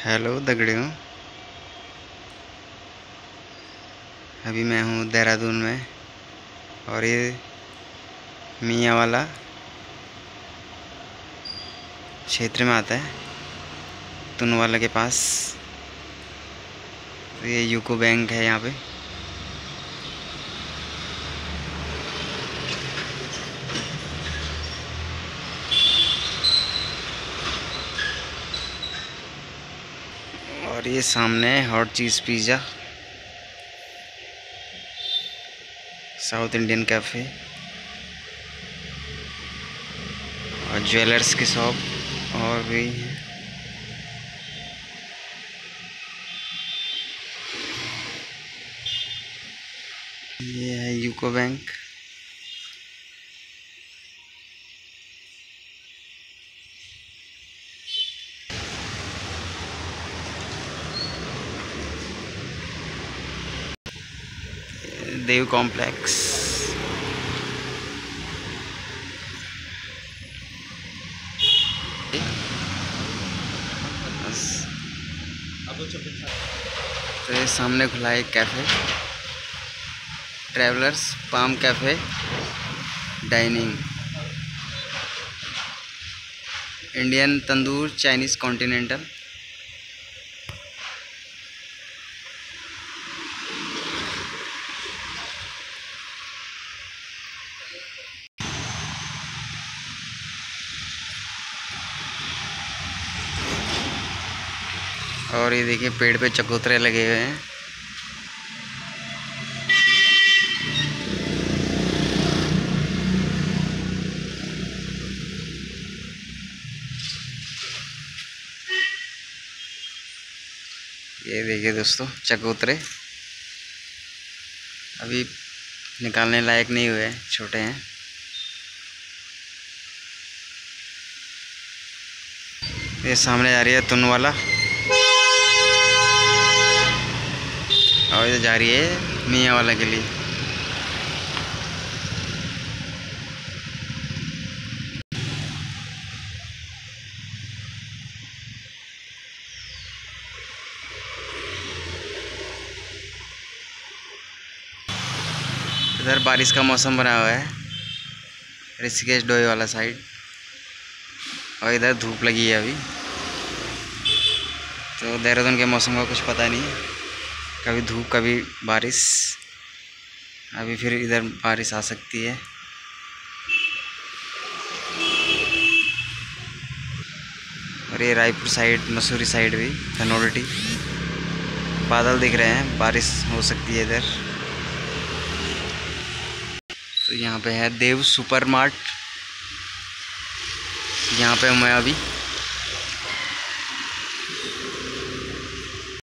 Hello दगड़ियों। अभी मैं हूँ देहरादून में और ये मियाँ वाला क्षेत्र में आता है, तुनवाला के पास। तो ये यूको बैंक है यहाँ पे। और ये सामने है hot cheese pizza, south Indian cafe और ज्वेलर्स की शॉप और भी है। ये है यूको बैंक। देव कॉम्प्लेक्स। तो ये सामने खुला है cafe, travellers palm cafe dining, Indian tandoor, Chinese continental. और ये देखिए पेड़ पे चकोतरे लगे हुए हैं। ये देखिए दोस्तों, चकोतरे अभी निकालने लायक नहीं हुए, छोटे हैं। ये सामने जा रही है तुनवाला और ये जा रही है मियाँ वाला के लिए। इधर बारिश का मौसम बना हुआ है, ऋषिकेश डोई वाला साइड, और इधर धूप लगी है अभी। तो देहरादून के मौसम का कुछ पता नहीं है, कभी धूप कभी बारिश। अभी फिर इधर बारिश आ सकती है। और ये रायपुर साइड, मसूरी साइड भी धनोल्टी बादल दिख रहे हैं, बारिश हो सकती है इधर। तो यहाँ पे है देव सुपर मार्ट, यहाँ पे हूँ मैं अभी।